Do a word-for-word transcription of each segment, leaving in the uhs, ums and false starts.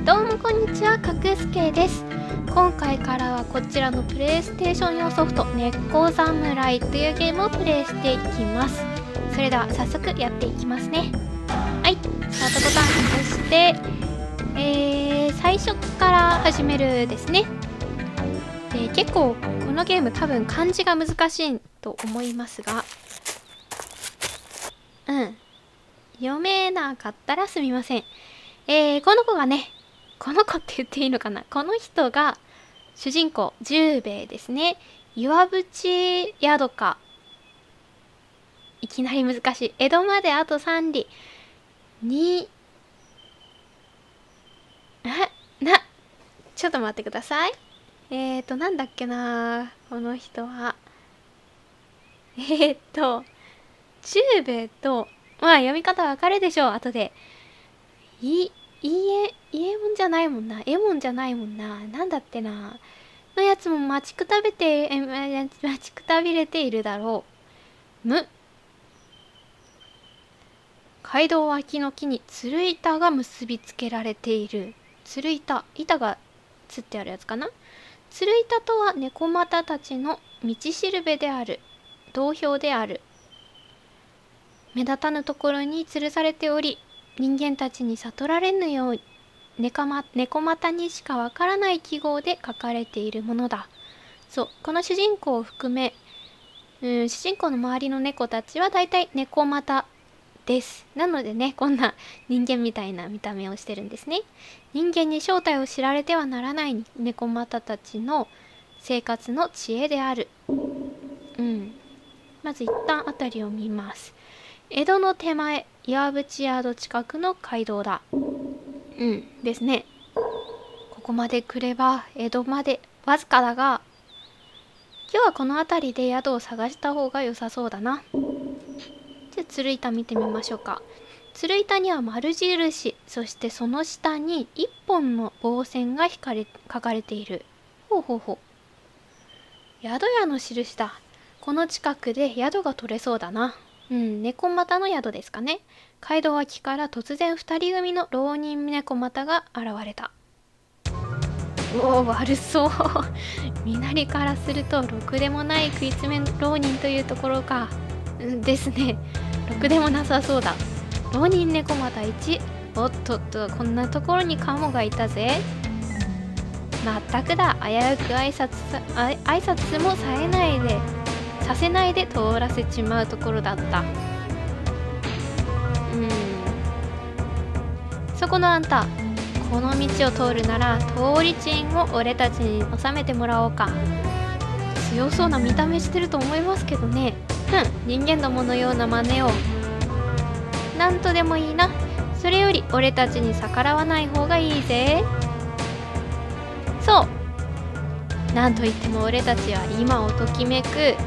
どうもこんにちは、かくすけです。今回からはこちらのプレイステーション用ソフト猫侍というゲームをプレイしていきます。それでは早速やっていきますね。はい、スタートボタン押して、えー、最初から始めるですね。で結構このゲーム多分漢字が難しいと思いますが、うん読めなかったらすみません。えー、この子がね、この子って言っていいのかな、この人が主人公十兵衛ですね。岩淵宿か、いきなり難しい。江戸まであとさん里に、あなちょっと待ってください。えーとなんだっけな、この人はえーと十兵衛と、まあ読み方わかるでしょう、後で。いいえ、いえもんじゃないもんな。えもんじゃないもんな。なんだってな。のやつも待ちくたべて、え、待ちくたびれているだろう。む。街道脇の木につる板が結びつけられている。つる板。板がつってあるやつかな。つる板とは猫又たちの道しるべである。道標である。目立たぬところに吊るされており、人間たちに悟られぬよう猫又にしかわからない記号で書かれているものだ。そう、この主人公を含め、うん、主人公の周りの猫たちはだいたい猫又です。なのでね、こんな人間みたいな見た目をしてるんですね。人間に正体を知られてはならない猫又たちの生活の知恵である。うん、まず一旦あたりを見ます。江戸の手前、岩淵宿近くの街道だ。うんですね。ここまで来れば江戸までわずかだが、今日はこの辺りで宿を探した方が良さそうだな。じゃあつる板見てみましょうか。つる板には丸印、そしてその下に一本の棒線が引かれ書かれている。ほうほうほう。宿屋の印だ。この近くで宿が取れそうだな。うん、猫又の宿ですかね。街道脇から突然二人組の浪人猫又が現れた。おお、悪そう身なりからするとろくでもない食い詰め浪人というところか、うんですね。ろくでもなさそうだ。浪人猫又いち。おっとっと、こんなところにカモがいたぜ。まったくだ。危うく挨拶さ挨拶もさえないでさせないで通らせちまうところだった。うん、そこのあんた、この道を通るなら通り賃を俺たちに納めてもらおうか。強そうな見た目してると思いますけどね。ふん、人間どものような真似を。なんとでもいいな。それより俺たちに逆らわない方がいいぜ。そう、なんといっても俺たちは今をときめく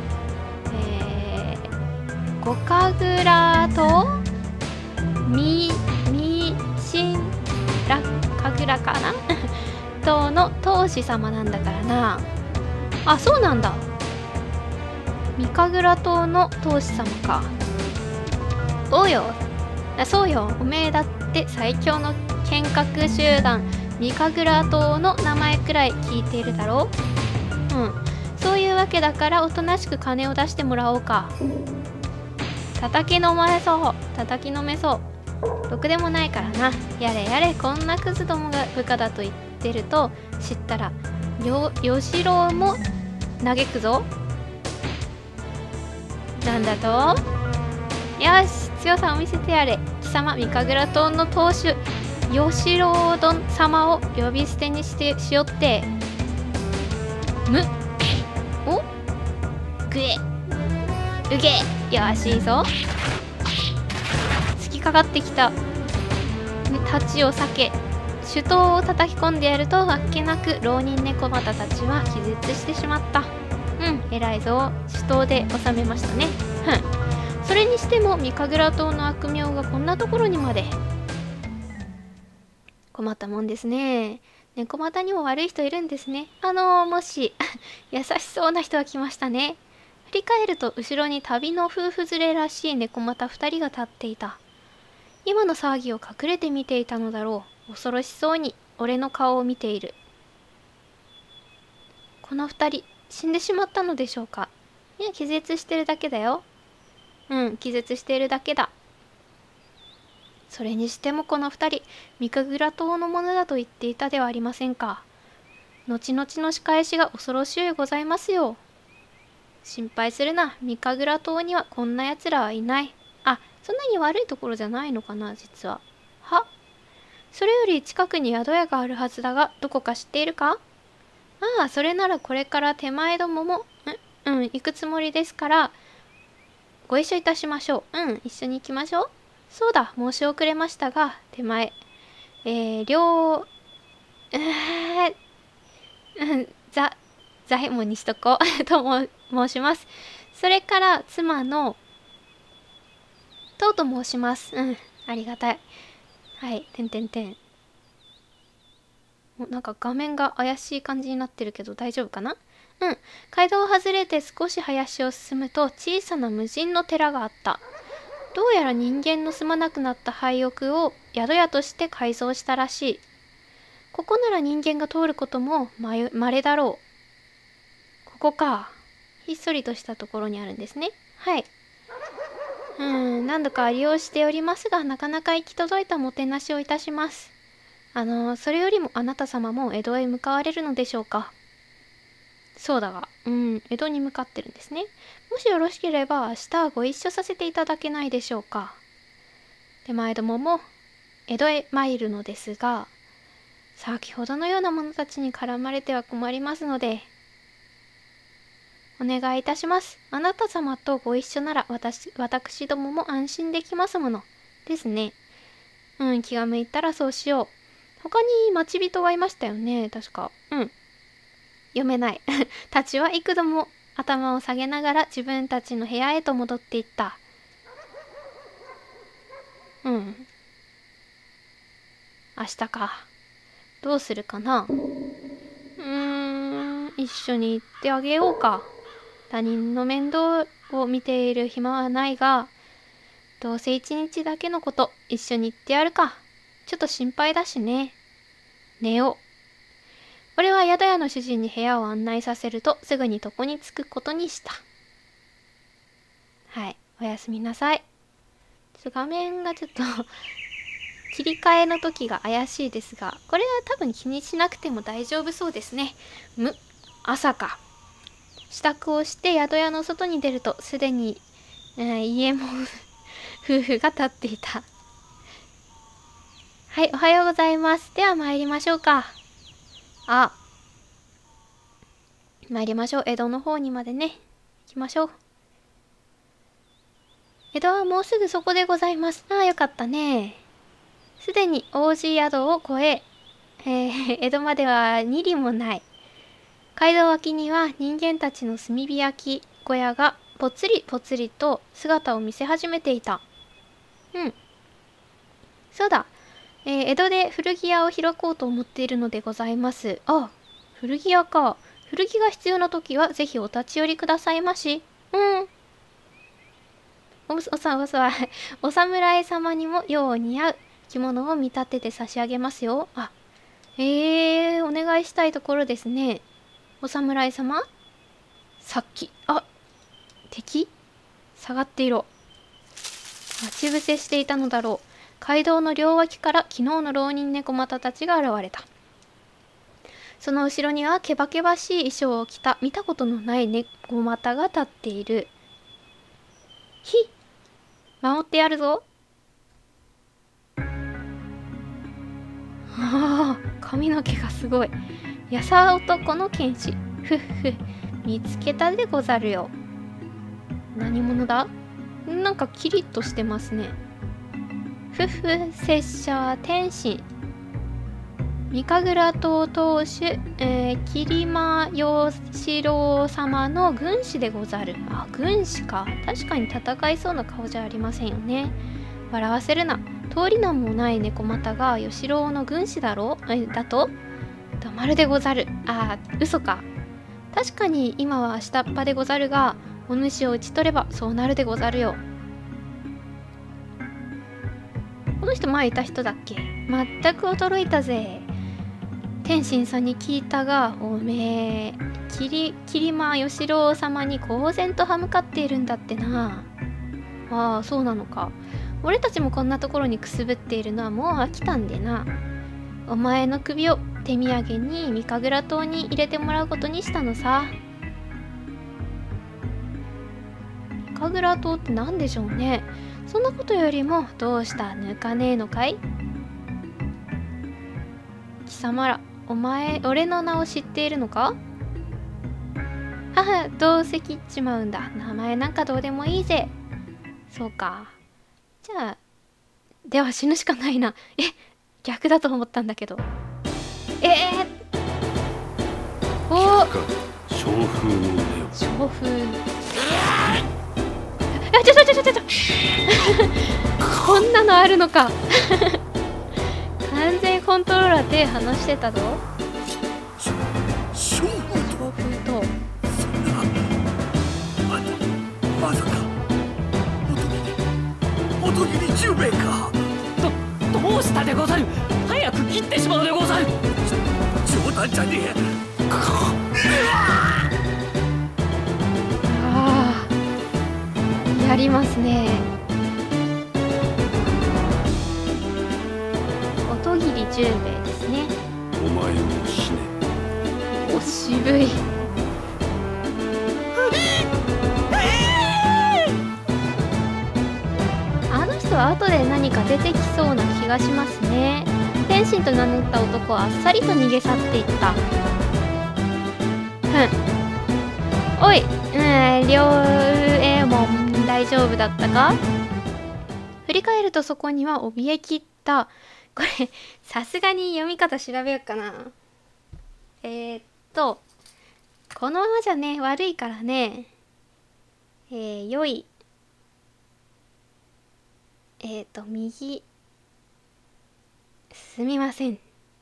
五神楽とみみしんら神楽かなとの当主様なんだからな。あ、そうなんだ。三神楽党の当主様か。そうよ、そうよ、おめえだって最強の剣客集団三神楽党の名前くらい聞いているだろう。うん、そういうわけだからおとなしく金を出してもらおうか。叩きのめそう、叩きのめそう。ろくでもないからな。やれやれ、こんなクズどもが部下だと言ってると知ったらよ吉郎も嘆くぞ。なんだと。よし、強さを見せてやれ。貴様三神楽党の当主吉郎殿様を呼び捨てにしてしよって。むおぐえうげえ、よしいいぞ。突きかかってきた太刀を避け、手刀を叩き込んでやるとあっけなく浪人猫又たちは気絶してしまった。うん、偉いぞ。手刀で収めましたね。ふん、それにしても三神楽党の悪名がこんなところにまで。困ったもんですね。猫又にも悪い人いるんですね。あのー、もし優しそうな人が来ましたね。振り返ると後ろに旅の夫婦連れらしい猫又二人が立っていた。今の騒ぎを隠れて見ていたのだろう。恐ろしそうに俺の顔を見ている。この二人死んでしまったのでしょうか。いや、気絶してるだけだよ。うん、気絶しているだけだ。それにしてもこの二人、三神楽島のものだと言っていたではありませんか。後々の仕返しが恐ろしゅうございますよ。心配するな、三神楽島にはこんな奴らはいない。あ、そんなに悪いところじゃないのかな、実は。は、それより近くに宿屋があるはずだが、どこか知っているか。ああ、それならこれから手前どもも、ん、うん、行くつもりですから、ご一緒いたしましょう。うん、一緒に行きましょう。そうだ、申し遅れましたが、手前、えー、両、えー、うん、ざ、左衛門にしとこうとも申します。それから妻のとうと申します。うん、ありがたい。はい、てんてんてん。なんか画面が怪しい感じになってるけど大丈夫かな。うん、街道を外れて少し林を進むと小さな無人の寺があった。どうやら人間の住まなくなった廃屋を宿屋として改造したらしい。ここなら人間が通ることもまれだろう。ここか。ひっそりとしたところにあるんですね。はい。うん、何度か利用しておりますが、なかなか行き届いたもてなしをいたします。あの、それよりもあなた様も江戸へ向かわれるのでしょうか。そうだが、うん、江戸に向かってるんですね。もしよろしければ明日はご一緒させていただけないでしょうか。手前どもも江戸へ参るのですが、先ほどのような者たちに絡まれては困りますので、お願いいたします。あなた様とご一緒なら私、私どもも安心できますもの。ですね。うん、気が向いたらそうしよう。他に待ち人がいましたよね、確か。うん。読めない。たちは幾度も頭を下げながら自分たちの部屋へと戻っていった。うん。明日か。どうするかな。うーん、一緒に行ってあげようか。他人の面倒を見ている暇はないが、どうせ一日だけのこと、一緒に行ってやるか。ちょっと心配だしね。寝よう。俺は宿屋の主人に部屋を案内させると、すぐに床に着くことにした。はい、おやすみなさい。ちょっと画面がちょっと切り替えの時が怪しいですが、これは多分気にしなくても大丈夫そうですね。む、朝か。支度をして宿屋の外に出ると、すでに、えー、家も夫婦が立っていた。はい、おはようございます。では参りましょうか。あ、参りましょう。江戸の方にまでね、行きましょう。江戸はもうすぐそこでございます。ああ、よかったね。すでに王子宿を越え、えー、江戸まではに里もない。街道脇には人間たちの炭火焼き小屋がぽつりぽつりと姿を見せ始めていた。うん。そうだ。えー、江戸で古着屋を開こうと思っているのでございます。あ、古着屋か。古着が必要な時はぜひお立ち寄りくださいまし。うん。お、おさ、おさ、お侍様にもよう似合う着物を見立てて差し上げますよ。あ、えー、お願いしたいところですね。お侍様？さっき、あ、敵？下がっていろ。待ち伏せしていたのだろう。街道の両脇から昨日の浪人猫又たちが現れた。その後ろにはけばけばしい衣装を着た見たことのない猫又が立っている。ひっ、守ってやるぞ。ああ、髪の毛がすごい。やさ男の剣士。ふっふ、見つけたでござるよ。何者だ？なんかキリッとしてますね。ふふ、拙者は天心。三神楽島当主、えー、桐間義郎様の軍師でござる。あ、軍師か。確かに戦いそうな顔じゃありませんよね。笑わせるな。通り名もない猫又が義郎の軍師だろう、えだと黙るでござる。ああ、嘘か。確かに今は下っ端でござるが、お主を討ち取ればそうなるでござるよ。この人前いた人だっけ？全く驚いたぜ。 天心さんに聞いたが、おめえ桐間義郎様に公然と歯向かっているんだってな。ああ、そうなのか。俺たちもこんなところにくすぶっているのはもう飽きたんでな。お前の首を手土産に三神楽島に入れてもらうことにしたのさ。三神楽島って何でしょうね。そんなことよりも、どうした抜かねえのかい？貴様ら、お前俺の名を知っているのか？はは、どうせ切っちまうんだ。名前なんかどうでもいいぜ。そうか。じゃあでは死ぬしかないな。え、逆だと思ったんだけど。ええー、おお、 将風の音を。 将風。あ、ちょちょちょちょちょちょこんなのあるのか完全コントローラー手離してたぞ。 将風と。 将風と。 そんな。ま、まさか。音切り十兵衛か。 どどうしたでござる。早く切ってしまうでござる。 冗談じゃねえ。 ああ、やりますね。音切り十兵衛ですね。 お前も死ね。 お、渋い。後で何か出てきそうな気がしますね。天心と名乗った男はあっさりと逃げ去っていった。ふん。おい、うん、両右衛門大丈夫だったか？振り返るとそこには怯えきった。これさすがに読み方調べようかな。えー、っとこのままじゃね悪いからね。えー、良い。えっと、右、すみません。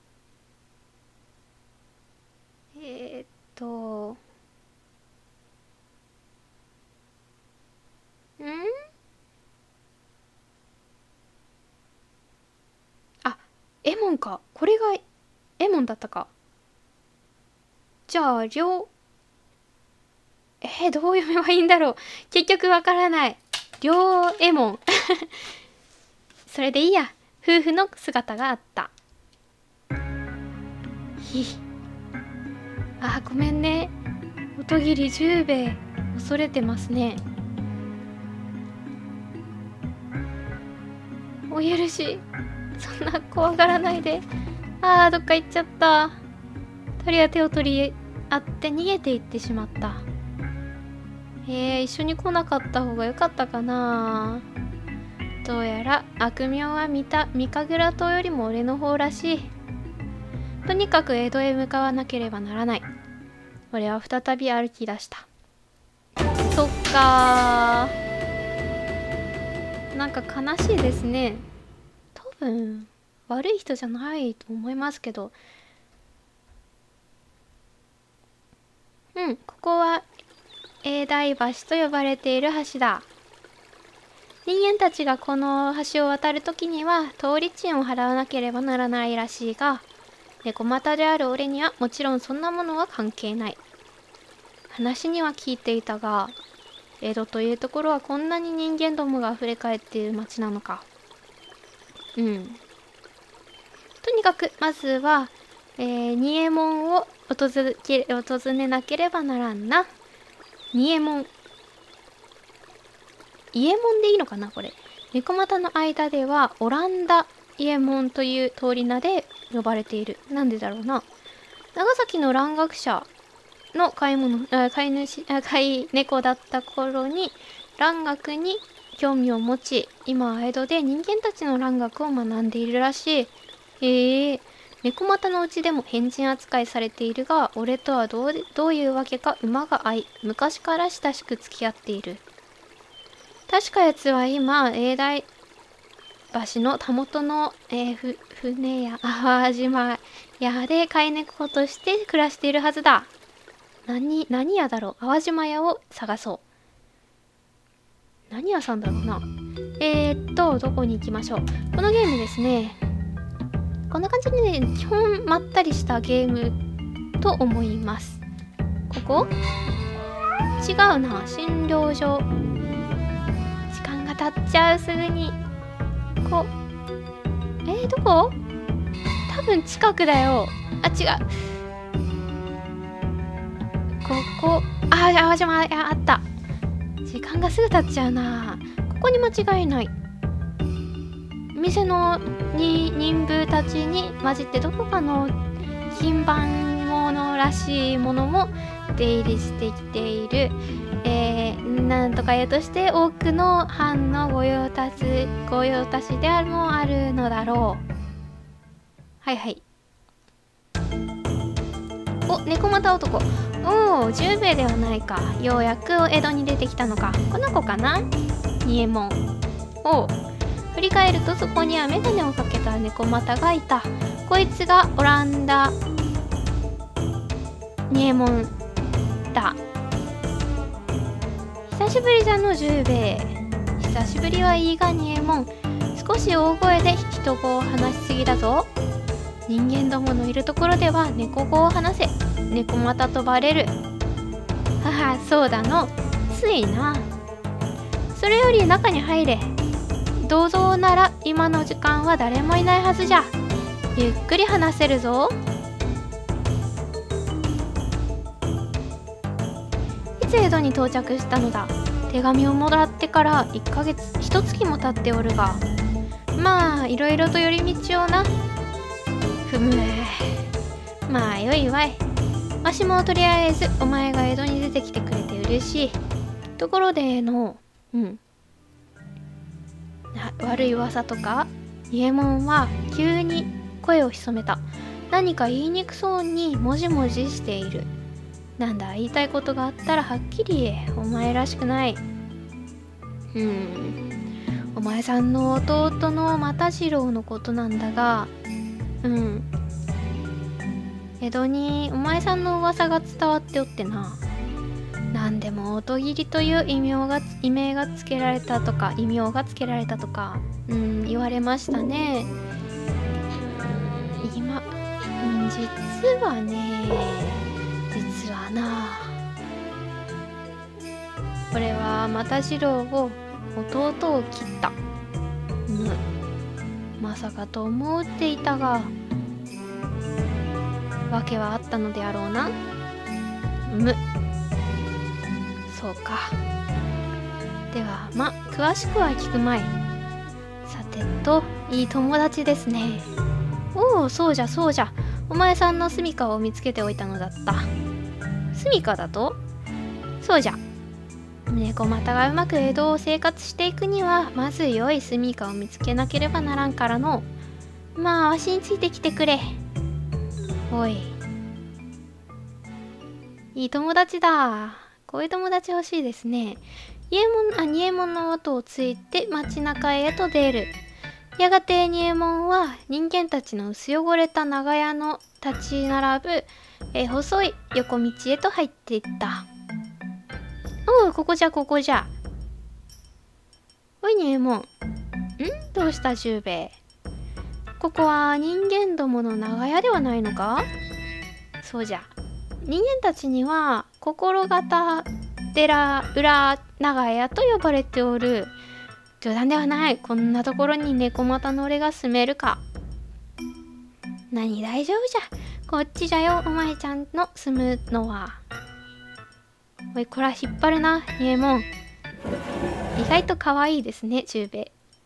えっと、ん？あ、エモンか。これがエモンだったか。じゃあ、両、えー、どう読めばいいんだろう。結局わからない。両エモン。それでいいや。夫婦の姿があった。ひあ、ごめんね。音切り十兵衛恐れてますね。お許し、そんな怖がらないで。あー、どっか行っちゃった。二人は手を取り合って逃げていってしまった。えー、一緒に来なかった方がよかったかな。どうやら悪名は見た三神楽島よりも俺の方らしい。とにかく江戸へ向かわなければならない。俺は再び歩き出した。そっかー、なんか悲しいですね。多分悪い人じゃないと思いますけど。うん、ここは永代橋と呼ばれている橋だ。人間たちがこの橋を渡るときには通り賃を払わなければならないらしいが、猫股である俺にはもちろんそんなものは関係ない。話には聞いていたが、江戸というところはこんなに人間どもがあふれかえっている町なのか。うん。とにかくまずは、えー、仁右衛門を訪れ、訪ねなければならんな。仁右衛門。伊右衛門でいいのかなこれ。猫股の間ではオランダ伊右衛門という通り名で呼ばれている。なんでだろうな。長崎の蘭学者の飼い物、あ飼い主、あ飼い猫だった頃に蘭学に興味を持ち、今は江戸で人間たちの蘭学を学んでいるらしい。へえ、猫股のうちでも変人扱いされているが、俺とはどうで、どういうわけか馬が合い、昔から親しく付き合っている。確かやつは今、永代橋のたもとの、えー、ふ船や淡島屋で飼い猫として暮らしているはずだ。何、何屋だろう。淡島屋を探そう。何屋さんだろうな。えー、っと、どこに行きましょう。このゲームですね。 こんな感じでね、基本まったりしたゲームと思います。ここ違うな、診療所。時間が経っちゃう、すぐに。こう。えー、どこ？多分近くだよ。あ、違う。ここ。あ、あ、じゃあ、あった。時間がすぐ経っちゃうな。ここに間違いない。店のに人部たちに混じってどこかの品番物らしいものも出入りしてきている。えー、なんとか言うとして多くの藩の御用達御用達でもあるのだろう。はいはい。お、猫股男。おお、十兵衛ではないか。ようやく江戸に出てきたのか。この子かな、仁右衛門。おう。振り返るとそこには眼鏡をかけた猫股がいた。こいつがオランダ仁右衛門だ。久しぶりじゃの十兵衛。久しぶりはいいが仁右衛門。少し大声で人語を話しすぎだぞ。人間どものいるところでは猫語を話せ。猫股とバレる。はは、そうだの。ついな。それより中に入れ。銅像なら今の時間は誰もいないはずじゃ。ゆっくり話せるぞ。いつ江戸に到着したのだ。手紙をもらってからいっかげつ、ひとつきも経っておるが。まあいろいろと寄り道をな。ふむ。まあよいわい。わしもとりあえずお前が江戸に出てきてくれて嬉しい。ところでの、うん悪い噂とか。仁右衛門は急に声を潜めた。何か言いにくそうにもじもじしている。なんだ、言いたいことがあったらはっきり言え。お前らしくない。うーんお前さんの弟の又次郎のことなんだが、うん江戸にお前さんの噂が伝わっておってな。なんでも音切りという異名が異名がつけられたとか異名がつけられたとか、うん言われましたね。今、うん、実はね実はな俺は又次郎を弟を切った。うんまさかと思っていたが訳はあったのであろうな。むそうか。ではま詳しくは聞くまい。さてといい友達ですね。おおそうじゃそうじゃ。お前さんの住処を見つけておいたのだった。住処だと。そうじゃ。猫股がうまく江戸を生活していくにはまず良い住処を見つけなければならんからの。まあわしについてきてくれ。おいいい友達だ。こういう友達欲しいですね。仁右衛門の後をついて街中へと出る。やがて仁右衛門は人間たちの薄汚れた長屋の立ち並ぶえ細い横道へと入っていった。おうここじゃここじゃ。おい仁右衛門。んどうした十兵衛。ここは人間どもの長屋ではないのか。そうじゃ。人間たちには心形寺裏長屋と呼ばれておる。冗談ではない。こんなところに猫股の俺が住めるか。何大丈夫じゃ。こっちじゃよお前ちゃんの住むのは。おいこら引っ張るな仁右衛門。意外と可愛いですね十兵衛。ん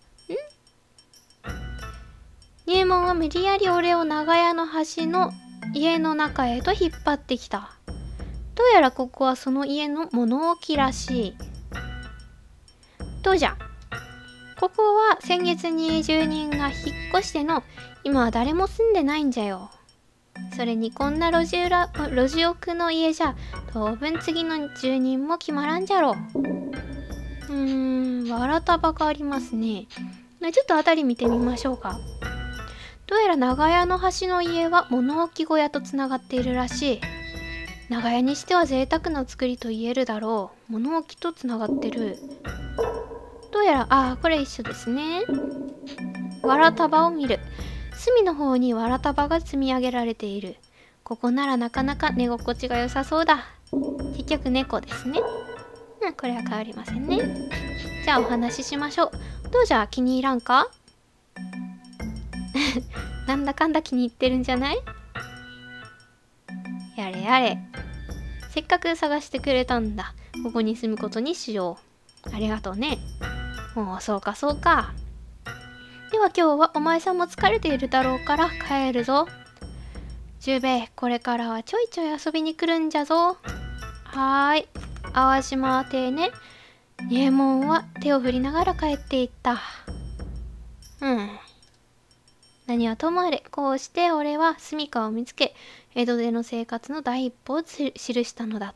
仁右衛門は無理やり俺を長屋の端の家の中へと引っ張ってきた。どうやらここはその家の物置らしい。どうじゃ。ここは先月に住人が引っ越しての、今は誰も住んでないんじゃよ。それにこんな路地裏路地奥の家じゃ当分次の住人も決まらんじゃろう。うーんわらたばがありますね。ちょっと辺り見てみましょうか。どうやら長屋の端の家は物置小屋とつながっているらしい。長屋にしては贅沢な作りと言えるだろう。物置とつながってる。どうやらああこれ一緒ですね。わら束を見る。 隅の方にわら束が積み上げられている。ここならなかなか寝心地が良さそうだ。結局猫ですね。うん、これは変わりませんね。じゃあお話ししましょう。どうじゃ、気に入らんか？なんだかんだ気に入ってるんじゃない？やれやれ。せっかく探してくれたんだ。ここに住むことにしよう。ありがとうね。もうそうかそうか。では今日はお前さんも疲れているだろうから帰るぞ。ジュベ、これからはちょいちょい遊びに来るんじゃぞ。はーい。淡島邸ね。伊右衛門は手を振りながら帰っていった。うん。何はともあれ、こうして俺は住処を見つけ、江戸での生活の第一歩を記したのだった。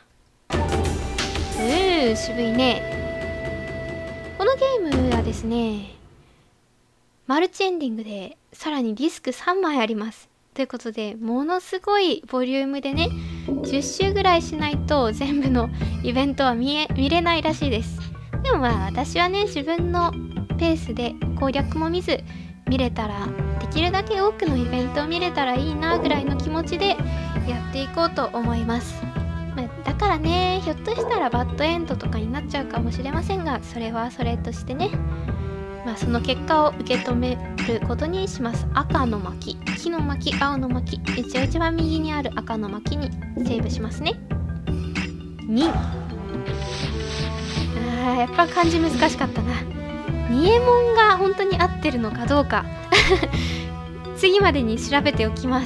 うー、渋いね。このゲームはですね、マルチエンディングでさらにディスクさんまいあります。ということで、ものすごいボリュームでね、じゅっ周ぐらいしないと全部のイベントは見え見れないらしいです。でもまあ私はね、自分のペースで攻略も見ず見れたら、できるだけ多くのイベントを見れたらいいなぐらいの気持ちでやっていこうと思います。まあ、だからね、ひょっとしたらバッドエンドとかになっちゃうかもしれませんが、それはそれとしてね、まあ、その結果を受け止めることにします。赤の巻、黄の巻、青の巻、一応一番右にある赤の巻にセーブしますね。に。あー、やっぱ漢字難しかったな。伊右衛門が本当に合ってるのかどうか次までに調べておきます。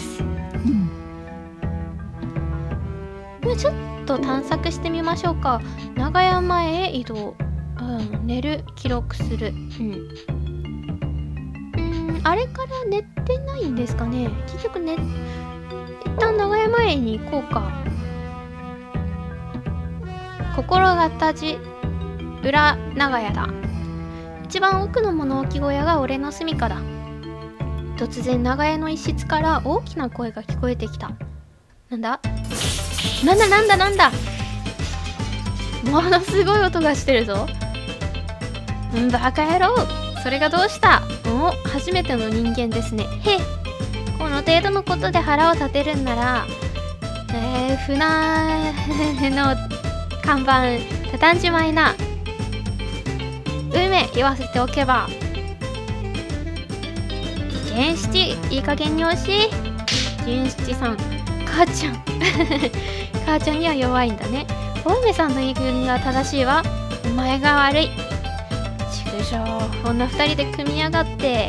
もうちょっと探索してみましょうか。長山へ移動。うん、寝る、記録する。うん。うん、あれから寝てないんですかね。結局ね、一旦長山へに行こうか。心形裏長屋だ。一番奥の物置小屋が俺の住処だ。突然長屋の一室から大きな声が聞こえてきた。なんだなんだなんだなんだものすごい音がしてるぞ。ん、バカ野郎、それがどうした？お、初めての人間ですね。へ、この程度のことで腹を立てるんなら、えー、船の看板畳んじまいな。梅、言わせておけば。源七、いい加減におし。源七さん、母ちゃん母ちゃんには弱いんだね。お梅さんの言い分が正しいわ。お前が悪い。畜生、女二人で組み上がって。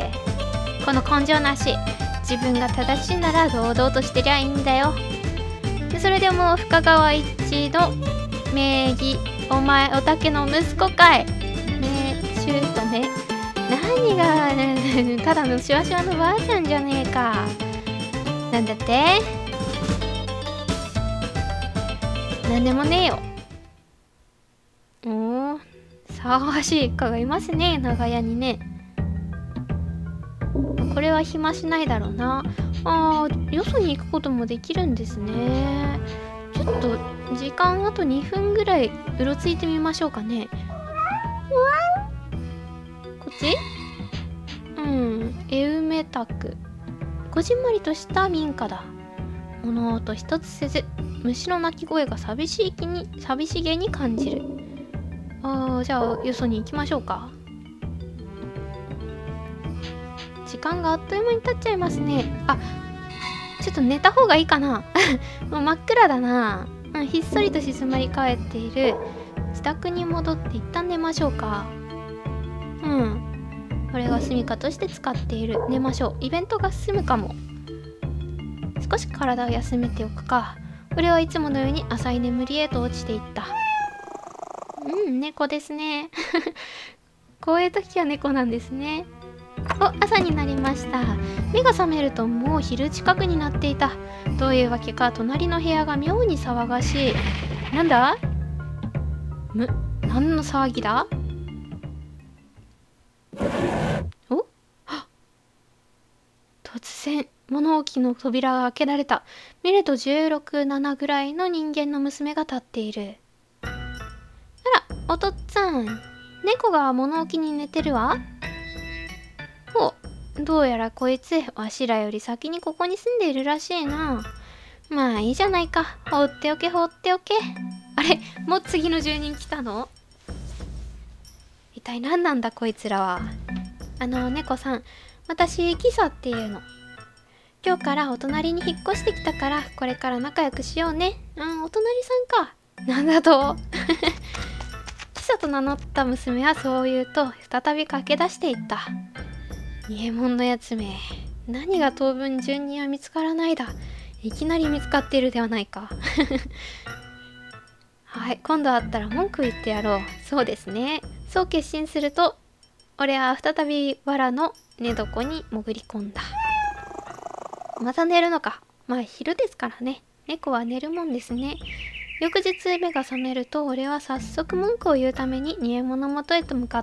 この根性なし。自分が正しいなら堂々としてりゃいいんだよ。でそれでも深川一の名義、お前おたけの息子かい。ねえ、シュートね。何が、ね、ただのシワシワのばあちゃんじゃねえか。なんだって？なんでもねえよ。おお、騒がしい一家がいますね、長屋にね。これは暇しないだろうな。あー、よそに行くこともできるんですね。ちょっと時間あとにふんぐらいうろついてみましょうかね。こっち？うん、江梅宅。こじんまりとした民家だ。物音一つせず、虫の鳴き声が寂しい気に寂しげに感じる。ああ、じゃあよそに行きましょうか。時間があっという間に経っちゃいますね。あ、ちょっと寝た方がいいかなもう真っ暗だな、うん、ひっそりと静まり返っている自宅に戻って一旦寝ましょうか。うん、これが住処として使っている。寝ましょう。イベントが進むかも。少し体を休めておくか。俺はいつものように浅い眠りへと落ちていった。うん、猫ですねこういう時は猫なんですね。お、朝になりました。目が覚めるともう昼近くになっていた。どういうわけか隣の部屋が妙に騒がしい。なんだ？む、何の騒ぎだ？お？突然物置の扉が開けられた。見るとじゅうろく、ななぐらいの人間の娘が立っている。あら、おとっつぁん。猫が物置に寝てるわ。お、 どうやらこいつわしらより先にここに住んでいるらしいな。まあいいじゃないか。放っておけ放っておけ。あれ、もう次の住人来たの？一体何なんだこいつらは。あの猫さん、私キサっていうの。今日からお隣に引っ越してきたからこれから仲良くしようね。うん、お隣さんか。なんだとキサと名乗った娘はそう言うと再び駆け出していった。伊右衛門のやつめ、何が当分順には見つからないだ。いきなり見つかっているではないかはい、今度会ったら文句言ってやろう。そうですね。そう決心すると俺は再び藁の寝床に潜り込んだ。また寝るのか。まあ昼ですからね。猫は寝るもんですね。翌日目が覚めると俺は早速文句を言うために伊右衛門のもとへと向かった。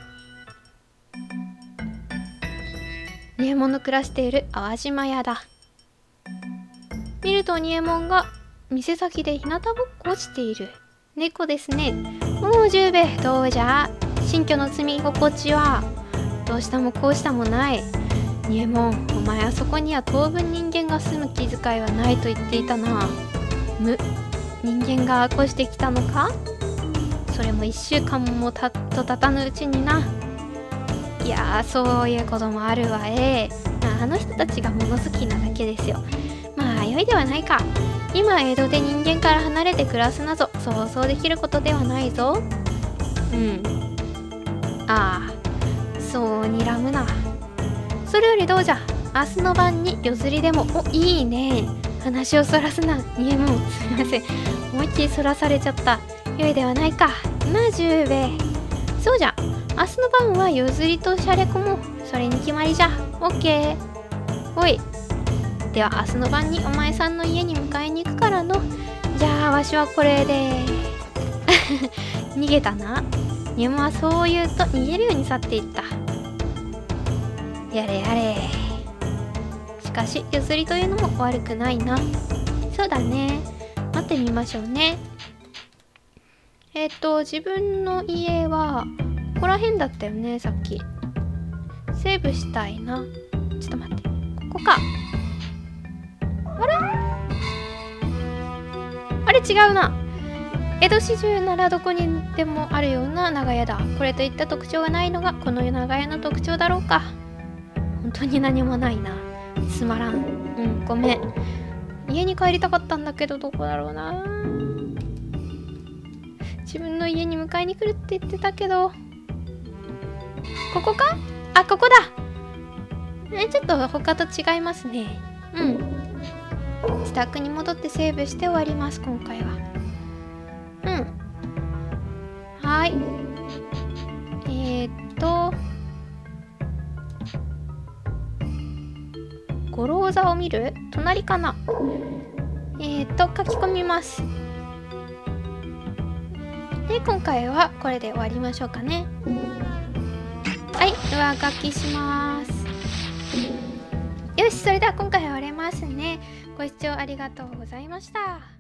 伊右衛門の暮らしている淡島屋だ。見ると伊右衛門が店先で日向ぼっこをしている。猫ですね。もう十兵衛、どうじゃ新居の住み心地は。どうしたもこうしたもない。伊右衛門、お前はそこには当分人間が住む気遣いはないと言っていたな。む、人間が越してきたのか。それも一週間もたっとたたぬうちにな。いやー、そういうこともあるわえ。まあ、あの人たちが物好きなだけですよ。まあ良いではないか。今江戸で人間から離れて暮らすなぞ想像できることではないぞ。うん。ああ、そう睨むな。それよりどうじゃ、明日の晩に夜釣りでも。お、いいね。話をそらすな、伊右衛門。すみません。思いっきりそらされちゃった。良いではないか。なあ、十兵衛。そうじゃ、明日の晩は夜釣りとシャレコも。それに決まりじゃ。オッケー。おい。では明日の晩にお前さんの家に迎えに行くからの。じゃあわしはこれで逃げたな。伊右衛門はそう言うと逃げるように去っていった。やれやれ。しかし夜釣りというのも悪くないな。そうだね。待ってみましょうね。えっと自分の家はここら辺だったよね。さっきセーブしたいな。ちょっと待って、ここか。あれあれ違うな。江戸市中ならどこにでもあるような長屋だ。これといった特徴がないのがこの長屋の特徴だろうか。本当に何もないな。つまらん。うん、ごめん。家に帰りたかったんだけどどこだろうな。自分の家に迎えに来るって言ってたけど、ここか。あ、ここだ。え、ちょっと他と違いますね。うん。自宅に戻ってセーブして終わります、今回は。うん。はい。えー、っと。五郎座を見る？隣かな？えー、っと、書き込みます。で、今回はこれで終わりましょうかね。はい、上書きします。よし、それでは今回は終わりますね。ご視聴ありがとうございました。